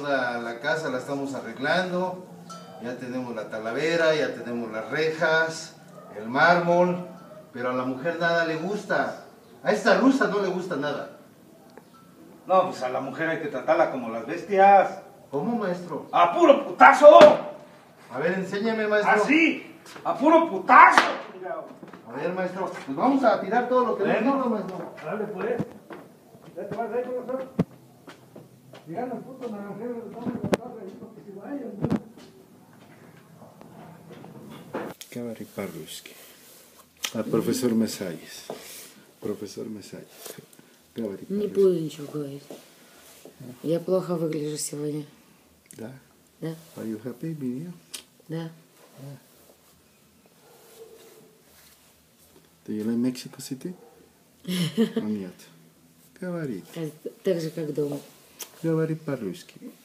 toda la casa la estamos arreglando. Ya tenemos la talavera, ya tenemos las rejas, el mármol, pero a la mujer nada le gusta. A esta rusa no le gusta nada. No, pues a la mujer hay que tratarla como las bestias. ¿Cómo, maestro? ¡A puro putazo! A ver, enséñame, maestro. ¡Así! ¡A puro putazo! A ver, maestro, pues vamos a tirar todo lo que tenemos, maestro. Dale, pues. Ya te vas ahí, profesor. Llegan los putos naranjeros, les vamos a contar ahí porque se vayan, ¿no? Говори по-русски. А профессор Месайес. Профессор Месайес. Говори по-русски. Не буду ничего говорить. Я плохо выгляжу сегодня. Да? Да. Are you happy being here? Да. Do you like Mexico City? Нет. Говори. Так же, как дома. Говори по-русски.